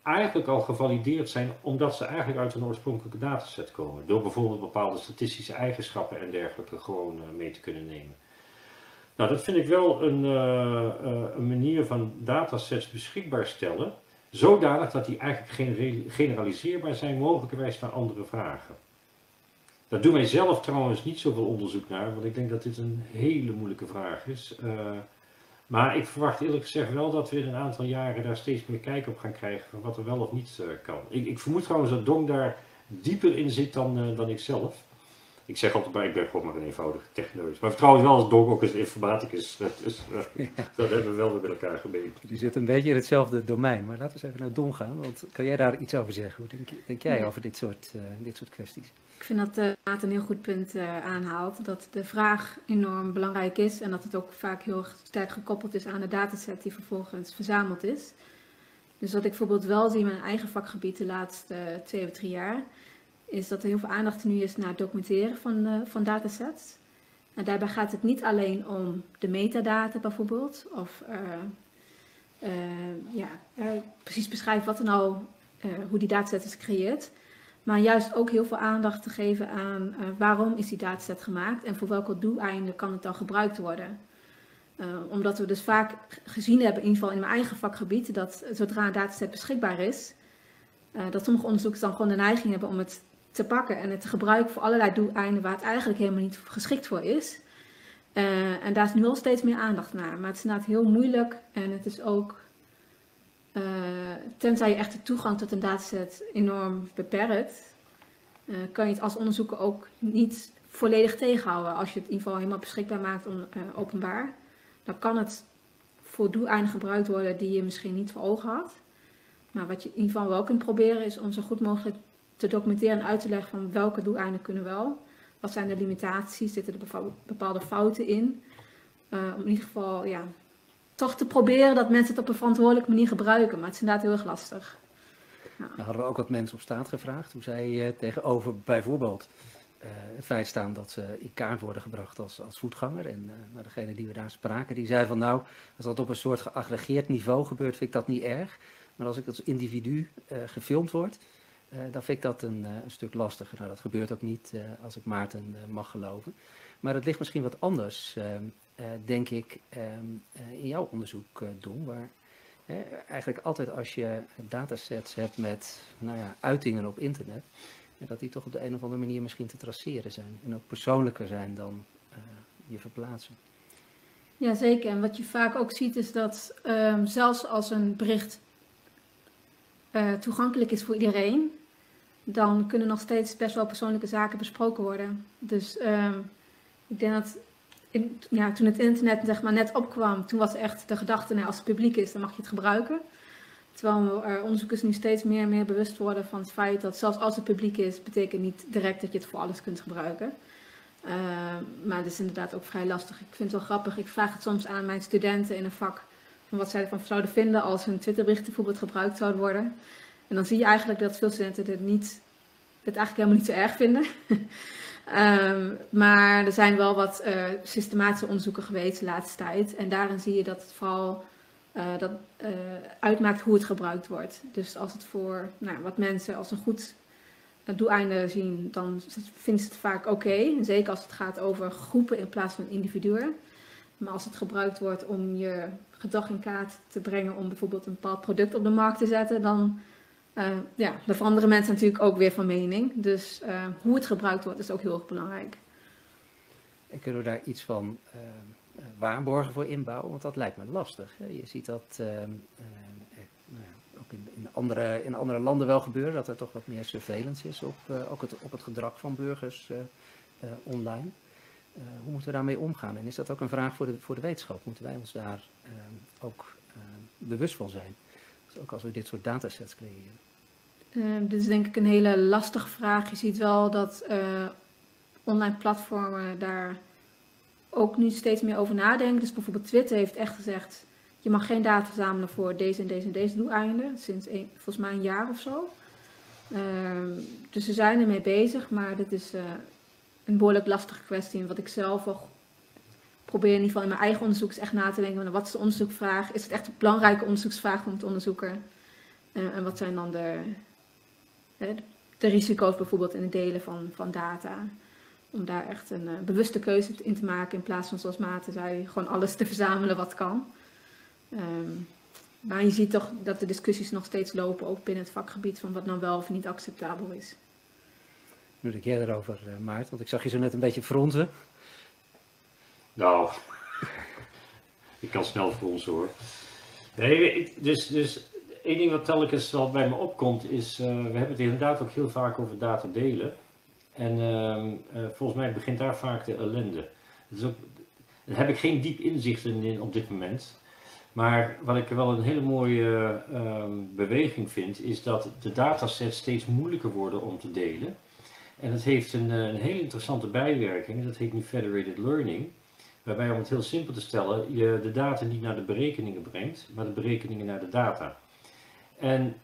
eigenlijk al gevalideerd zijn, omdat ze eigenlijk uit een oorspronkelijke dataset komen. Door bijvoorbeeld bepaalde statistische eigenschappen en dergelijke gewoon mee te kunnen nemen. Nou, dat vind ik wel een manier van datasets beschikbaar stellen, zodanig dat die eigenlijk generaliseerbaar zijn, mogelijkerwijs naar andere vragen. Daar doen wij zelf trouwens niet zoveel onderzoek naar, want ik denk dat dit een hele moeilijke vraag is. Maar ik verwacht eerlijk gezegd wel dat we in een aantal jaren daar steeds meer kijk op gaan krijgen van wat er wel of niet kan. Ik vermoed trouwens dat Dong daar dieper in zit dan ik zelf. Ik zeg altijd bij, ik ben gewoon maar een eenvoudige techneus. Maar trouwens wel als Dong ook als informaticus. Dus dat hebben we wel weer met elkaar gemeen. Die zit een beetje in hetzelfde domein, maar laten we eens even naar Don gaan. Want kan jij daar iets over zeggen? Hoe denk jij over dit soort kwesties? Ik vind dat Maarten een heel goed punt aanhaalt. Dat de vraag enorm belangrijk is en dat het ook vaak heel sterk gekoppeld is aan de dataset die vervolgens verzameld is. Dus wat ik bijvoorbeeld wel zie in mijn eigen vakgebied de laatste 2 of 3 jaar, is dat er heel veel aandacht nu is naar het documenteren van datasets. En daarbij gaat het niet alleen om de metadata bijvoorbeeld, of precies beschrijven wat er nou, hoe die dataset is gecreëerd. Maar juist ook heel veel aandacht te geven aan waarom is die dataset gemaakt en voor welke doeleinden kan het dan gebruikt worden. Omdat we dus vaak gezien hebben, in ieder geval in mijn eigen vakgebied, dat zodra een dataset beschikbaar is, dat sommige onderzoekers dan gewoon de neiging hebben om het te pakken en het te gebruiken voor allerlei doeleinden waar het eigenlijk helemaal niet geschikt voor is. En daar is nu wel steeds meer aandacht naar. Maar het is inderdaad heel moeilijk en het is ook, tenzij je echt de toegang tot een dataset enorm beperkt, kan je het als onderzoeker ook niet volledig tegenhouden. Als je het in ieder geval helemaal beschikbaar maakt openbaar, dan kan het voor doeleinden gebruikt worden die je misschien niet voor ogen had. Maar wat je in ieder geval wel kunt proberen is om zo goed mogelijk te documenteren en uit te leggen van welke doeleinden kunnen wel. Wat zijn de limitaties, zitten er bepaalde fouten in. Om in ieder geval toch te proberen dat mensen het op een verantwoordelijke manier gebruiken. Maar het is inderdaad heel erg lastig. Ja. Nou, hadden we ook wat mensen op straat gevraagd hoe zij tegenover bijvoorbeeld het feit staan dat ze in kaart worden gebracht als voetganger. En degene die we daar spraken, die zei van nou, als dat op een soort geaggregeerd niveau gebeurt, vind ik dat niet erg. Maar als ik als individu gefilmd word, dan vind ik dat een stuk lastiger. Nou, dat gebeurt ook niet als ik Maarten mag geloven. Maar het ligt misschien wat anders, denk ik, in jouw onderzoek, Don. Waar eigenlijk altijd als je datasets hebt met uitingen op internet, dat die toch op de een of andere manier misschien te traceren zijn. En ook persoonlijker zijn dan je verplaatsen. Ja, zeker. En wat je vaak ook ziet is dat zelfs als een bericht toegankelijk is voor iedereen, dan kunnen nog steeds best wel persoonlijke zaken besproken worden. Dus ik denk dat toen het internet zeg maar net opkwam, toen was echt de gedachte, als het publiek is, dan mag je het gebruiken. Terwijl onderzoekers nu steeds meer en meer bewust worden van het feit dat zelfs als het publiek is, betekent niet direct dat je het voor alles kunt gebruiken. Maar dat is inderdaad ook vrij lastig. Ik vind het wel grappig, ik vraag het soms aan mijn studenten in een vak, van wat zij ervan zouden vinden als hun Twitterberichten bijvoorbeeld gebruikt zouden worden. En dan zie je eigenlijk dat veel studenten het eigenlijk helemaal niet zo erg vinden. Maar er zijn wel wat systematische onderzoeken geweest de laatste tijd. En daarin zie je dat het vooral uitmaakt hoe het gebruikt wordt. Dus als het voor wat mensen als een goed doeleinde zien, dan vinden ze het vaak oké. Zeker als het gaat over groepen in plaats van individuen. Maar als het gebruikt wordt om je gedrag in kaart te brengen om bijvoorbeeld een bepaald product op de markt te zetten, dan veranderen mensen natuurlijk ook weer van mening. Dus hoe het gebruikt wordt is ook heel erg belangrijk. En kunnen we daar iets van waarborgen voor inbouwen? Want dat lijkt me lastig. Hè? Je ziet dat ook in andere landen wel gebeuren, dat er toch wat meer surveillance is op het gedrag van burgers online. Hoe moeten we daarmee omgaan? En is dat ook een vraag voor de wetenschap? Moeten wij ons daar ook bewust van zijn? Dus ook als we dit soort datasets creëren. Dit is denk ik een hele lastige vraag. Je ziet wel dat online platformen daar ook nu steeds meer over nadenken. Dus bijvoorbeeld Twitter heeft echt gezegd, je mag geen data verzamelen voor deze en deze en deze doeleinden. Sinds volgens mij een jaar of zo. Dus ze zijn ermee bezig, maar dit is een behoorlijk lastige kwestie. En wat ik zelf wel probeer in ieder geval in mijn eigen onderzoek is echt na te denken, wat is de onderzoekvraag? Is het echt een belangrijke onderzoeksvraag om te onderzoeken? En wat zijn dan de risico's bijvoorbeeld in het delen van data. Om daar echt een bewuste keuze in te maken in plaats van, zoals Maarten zei, gewoon alles te verzamelen wat kan. Maar je ziet toch dat de discussies nog steeds lopen, ook binnen het vakgebied, van wat nou wel of niet acceptabel is. Nu denk jij erover, Maarten, want ik zag je zo net een beetje fronsen. Nou, ik kan snel fronsen hoor. Nee, dus één ding wat telkens wel bij me opkomt is, we hebben het inderdaad ook heel vaak over data delen. En volgens mij begint daar vaak de ellende. Daar heb ik geen diep inzicht in op dit moment. Maar wat ik wel een hele mooie beweging vind, is dat de datasets steeds moeilijker worden om te delen. En het heeft een hele interessante bijwerking, dat heet nu federated learning. Waarbij, om het heel simpel te stellen, je de data niet naar de berekeningen brengt, maar de berekeningen naar de data. En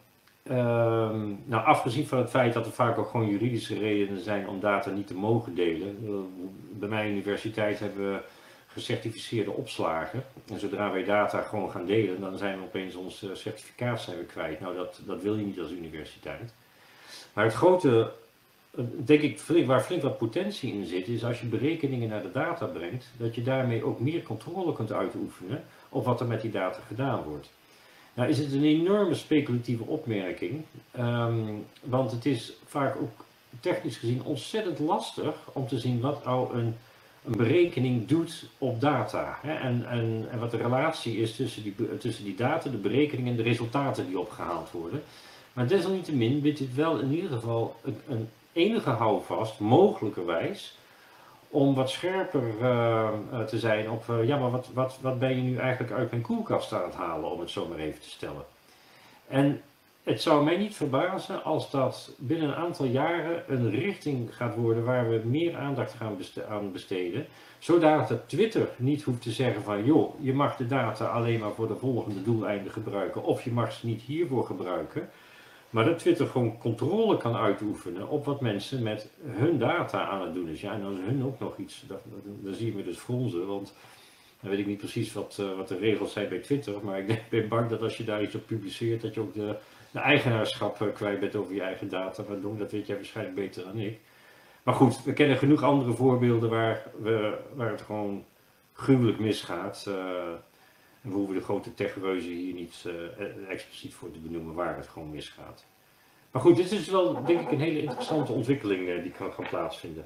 nou, afgezien van het feit dat er vaak ook gewoon juridische redenen zijn om data niet te mogen delen. Bij mijn universiteit hebben we gecertificeerde opslagen. En zodra wij data gewoon gaan delen, dan zijn we opeens ons certificaat kwijt. Nou, dat wil je niet als universiteit. Maar het grote, denk ik, waar flink wat potentie in zit, is als je berekeningen naar de data brengt, dat je daarmee ook meer controle kunt uitoefenen op wat er met die data gedaan wordt. Nou is het een enorme speculatieve opmerking, want het is vaak ook technisch gezien ontzettend lastig om te zien wat nou een berekening doet op data. Hè? En wat de relatie is tussen die data, de berekeningen en de resultaten die opgehaald worden. Maar desalniettemin biedt dit wel in ieder geval een enige houvast, mogelijkerwijs, om wat scherper te zijn op, ja, maar wat ben je nu eigenlijk uit mijn koelkast aan het halen, om het zo maar even te stellen. En het zou mij niet verbazen als dat binnen een aantal jaren een richting gaat worden waar we meer aandacht gaan aan besteden, zodat Twitter niet hoeft te zeggen van, joh, je mag de data alleen maar voor de volgende doeleinden gebruiken, of je mag ze niet hiervoor gebruiken. Maar dat Twitter gewoon controle kan uitoefenen op wat mensen met hun data aan het doen is. Ja, en dan is hun ook nog iets, dan zie je me dus fronzen, want dan weet ik niet precies wat de regels zijn bij Twitter. Maar ik ben bang dat als je daar iets op publiceert, dat je ook de eigenaarschap kwijt bent over je eigen data. Maar dat weet jij waarschijnlijk beter dan ik. Maar goed, we kennen genoeg andere voorbeelden waar het gewoon gruwelijk misgaat. En we hoeven de grote techreuzen hier niet expliciet voor te benoemen waar het gewoon misgaat. Maar goed, dit is wel denk ik een hele interessante ontwikkeling die kan gaan plaatsvinden.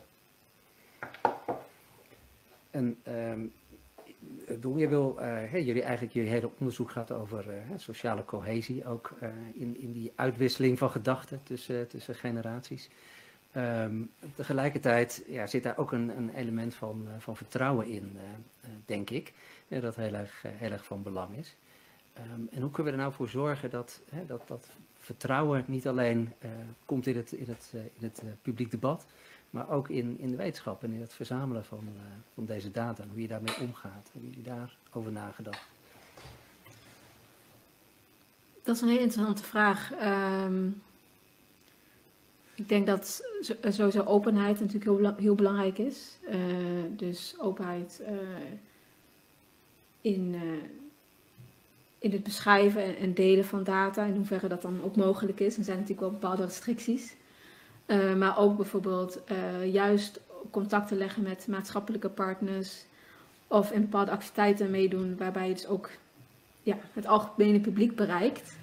En je wil, jullie hele onderzoek gaat over sociale cohesie, ook in die uitwisseling van gedachten tussen generaties. Tegelijkertijd zit daar ook een element van vertrouwen in, denk ik, dat heel erg van belang is. En hoe kunnen we er nou voor zorgen dat vertrouwen niet alleen komt in het publiek debat, maar ook in de wetenschap en in het verzamelen van deze data en hoe je daarmee omgaat. Hebben jullie daarover nagedacht? Dat is een hele interessante vraag. Ik denk dat sowieso openheid natuurlijk heel belangrijk is. Dus openheid in het beschrijven en delen van data, in hoeverre dat dan ook mogelijk is. Er zijn natuurlijk wel bepaalde restricties. Maar ook bijvoorbeeld juist contacten leggen met maatschappelijke partners of in bepaalde activiteiten meedoen waarbij je dus ook het algemene publiek bereikt.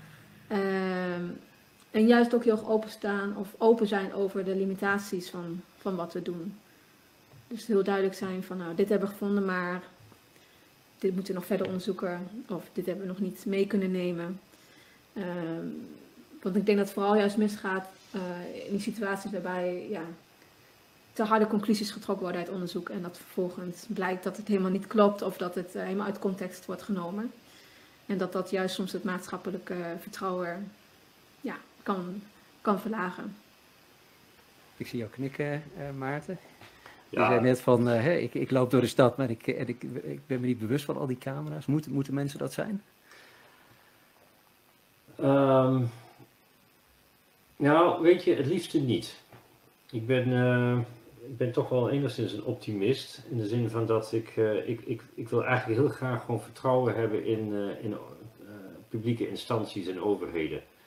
En juist ook heel erg openstaan of open zijn over de limitaties van wat we doen. Dus heel duidelijk zijn van, nou, dit hebben we gevonden, maar dit moeten we nog verder onderzoeken. Of dit hebben we nog niet mee kunnen nemen. Want ik denk dat het vooral juist misgaat in die situaties waarbij te harde conclusies getrokken worden uit onderzoek. En dat vervolgens blijkt dat het helemaal niet klopt of dat het helemaal uit context wordt genomen. En dat juist soms het maatschappelijke vertrouwen kan verlagen. Ik zie jou knikken, Maarten. Ja. Je zei net van, ik loop door de stad, maar ik ben me niet bewust van al die camera's. Moeten mensen dat zijn? Nou, weet je, het liefste niet. Ik ben toch wel enigszins een optimist. In de zin van dat ik wil eigenlijk heel graag gewoon vertrouwen hebben in publieke instanties en overheden.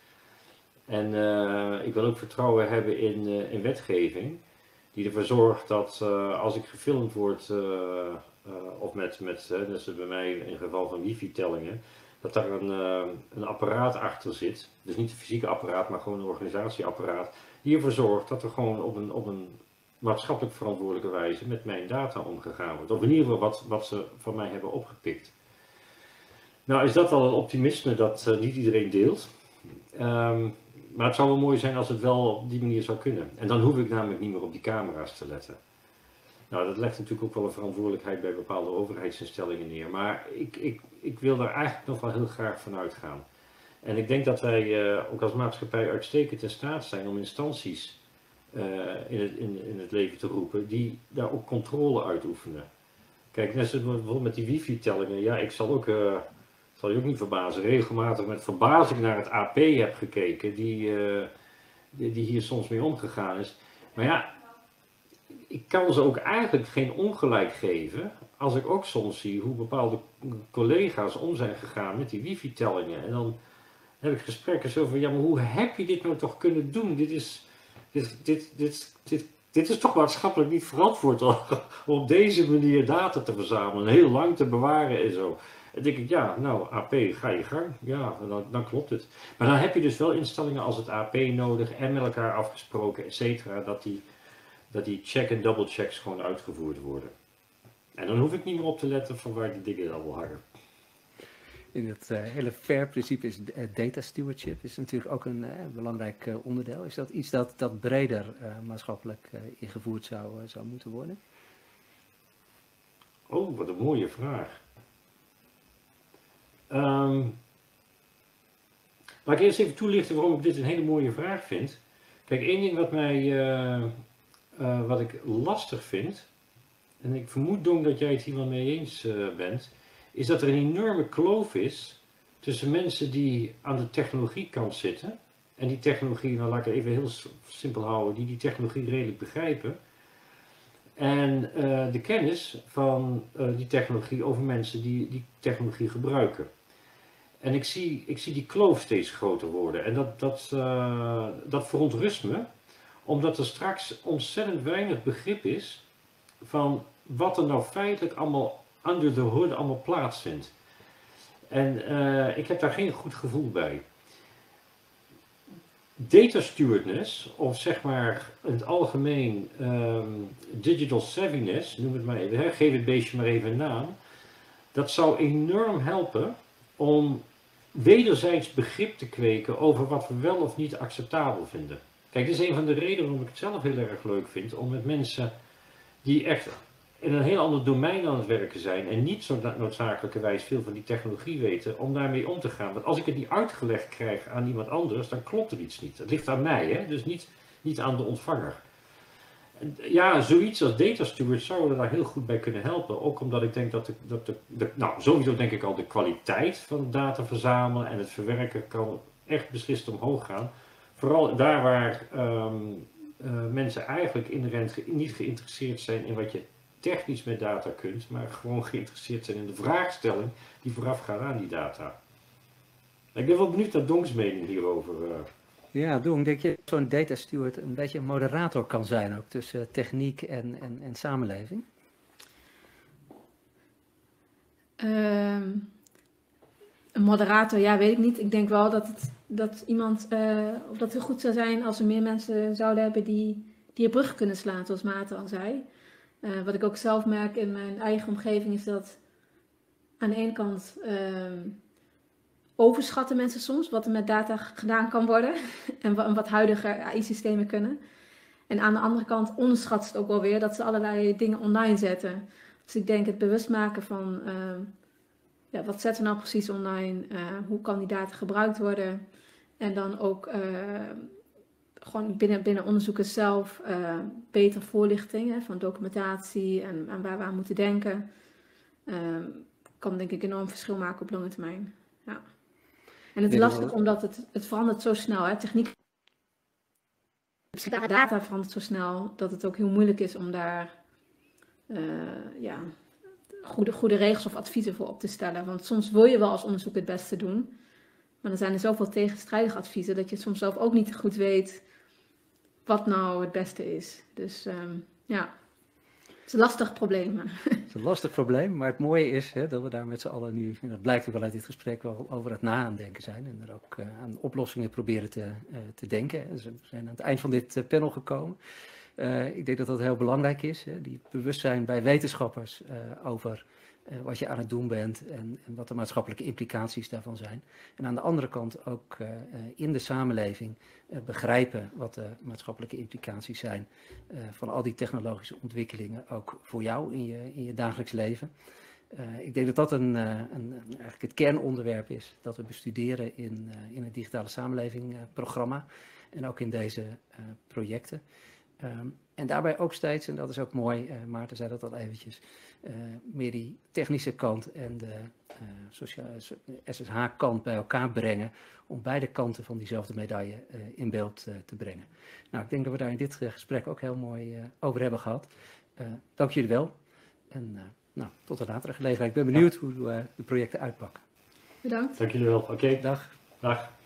En ik wil ook vertrouwen hebben in wetgeving die ervoor zorgt dat als ik gefilmd word, of met dat is bij mij in het geval van wifi-tellingen, dat daar een apparaat achter zit. Dus niet een fysieke apparaat, maar gewoon een organisatieapparaat. Die ervoor zorgt dat er gewoon op een maatschappelijk verantwoordelijke wijze met mijn data omgegaan wordt. Of in ieder geval wat ze van mij hebben opgepikt. Nou is dat al een optimisme dat niet iedereen deelt. Maar het zou wel mooi zijn als het wel op die manier zou kunnen. En dan hoef ik namelijk niet meer op die camera's te letten. Nou, dat legt natuurlijk ook wel een verantwoordelijkheid bij bepaalde overheidsinstellingen neer. Maar ik wil daar eigenlijk nog wel heel graag van uitgaan. En ik denk dat wij ook als maatschappij uitstekend in staat zijn om instanties in het leven te roepen die daar ook controle uitoefenen. Kijk, net zoals bijvoorbeeld met die wifi-tellingen. Ja, ik zal je ook niet verbazen, regelmatig met verbazing naar het AP heb gekeken, die hier soms mee omgegaan is. Maar ja, ik kan ze ook eigenlijk geen ongelijk geven, als ik ook soms zie hoe bepaalde collega's om zijn gegaan met die wifi-tellingen. En dan heb ik gesprekken zo van, ja, maar hoe heb je dit nou toch kunnen doen? Dit is toch maatschappelijk niet verantwoord om op deze manier data te verzamelen, heel lang te bewaren en zo. Dan denk ik, ja, nou, AP, ga je gang. Ja, dan klopt het. Maar dan heb je dus wel instellingen als het AP nodig en met elkaar afgesproken, et cetera, dat die check- en double-checks gewoon uitgevoerd worden. En dan hoef ik niet meer op te letten van waar die dingen allemaal hangen. In het hele FAIR-principe is data stewardship is natuurlijk ook een belangrijk onderdeel. Is dat iets dat breder maatschappelijk ingevoerd zou moeten worden? Oh, wat een mooie vraag. Laat ik eerst even toelichten waarom ik dit een hele mooie vraag vind. Kijk, één ding wat ik lastig vind, en ik vermoed Dong dat jij het hier wel mee eens bent, is dat er een enorme kloof is tussen mensen die aan de technologiekant zitten, en die technologie, nou laat ik het even heel simpel houden, die technologie redelijk begrijpen, en de kennis van die technologie over mensen die die technologie gebruiken. En ik zie die kloof steeds groter worden. En dat verontrust me, omdat er straks ontzettend weinig begrip is van wat er nou feitelijk allemaal under the hood allemaal plaatsvindt. En ik heb daar geen goed gevoel bij. Data stewardness, of zeg maar in het algemeen digital savviness, noem het maar even, geef het beestje maar even een naam. Dat zou enorm helpen om wederzijds begrip te kweken over wat we wel of niet acceptabel vinden. Kijk, dit is een van de redenen waarom ik het zelf heel erg leuk vind om met mensen die echt in een heel ander domein aan het werken zijn en niet zo noodzakelijkerwijs veel van die technologie weten, om daarmee om te gaan. Want als ik het niet uitgelegd krijg aan iemand anders, dan klopt er iets niet. Het ligt aan mij, hè? Dus niet aan de ontvanger. Ja, zoiets als data steward zou er daar heel goed bij kunnen helpen. Ook omdat ik denk nou sowieso denk ik al de kwaliteit van data verzamelen en het verwerken kan echt beslist omhoog gaan. Vooral daar waar mensen eigenlijk inherent niet geïnteresseerd zijn in wat je technisch met data kunt, maar gewoon geïnteresseerd zijn in de vraagstelling die voorafgaat aan die data. Ik ben wel benieuwd naar Dongs mening hierover. Ja, Dong, denk je dat zo'n data steward een beetje een moderator kan zijn ook tussen techniek en samenleving? Een moderator, ja, weet ik niet. Ik denk wel dat het heel goed zou zijn als we meer mensen zouden hebben die een brug kunnen slaan, zoals Maarten al zei. Wat ik ook zelf merk in mijn eigen omgeving is dat aan de ene kant overschatten mensen soms wat er met data gedaan kan worden en wat huidige AI-systemen kunnen. En aan de andere kant onderschatten ze het ook wel weer dat ze allerlei dingen online zetten. Dus ik denk het bewust maken van wat zetten we nou precies online, hoe kan die data gebruikt worden en dan ook gewoon binnen onderzoeken zelf beter voorlichting van documentatie en waar we aan moeten denken. Kan denk ik enorm verschil maken op lange termijn. Ja. En het is lastig omdat het verandert zo snel. Hè? Techniek, data verandert zo snel dat het ook heel moeilijk is om daar goede regels of adviezen voor op te stellen. Want soms wil je wel als onderzoek het beste doen. Maar er zijn er zoveel tegenstrijdige adviezen dat je soms zelf ook niet goed weet wat nou het beste is. Dus ja, het is een lastig probleem. Het is een lastig probleem, maar het mooie is dat we daar met z'n allen nu, en dat blijkt ook wel uit dit gesprek, wel over het nadenken zijn. En er ook aan oplossingen proberen te denken. Dus we zijn aan het eind van dit panel gekomen. Ik denk dat dat heel belangrijk is, die bewustzijn bij wetenschappers over wat je aan het doen bent en wat de maatschappelijke implicaties daarvan zijn. En aan de andere kant ook in de samenleving begrijpen wat de maatschappelijke implicaties zijn van al die technologische ontwikkelingen, ook voor jou in je dagelijks leven. Ik denk dat dat eigenlijk het kernonderwerp is dat we bestuderen in het Digitale Samenleving programma en ook in deze projecten. En daarbij ook steeds, en dat is ook mooi, Maarten zei dat al eventjes, meer die technische kant en de SSH-kant bij elkaar brengen om beide kanten van diezelfde medaille in beeld te brengen. Nou, ik denk dat we daar in dit gesprek ook heel mooi over hebben gehad. Dank jullie wel en nou, tot een latere gelegenheid. Ik ben benieuwd hoe de projecten uitpakken. Bedankt. Dank jullie wel. Oké. Dag. Dag.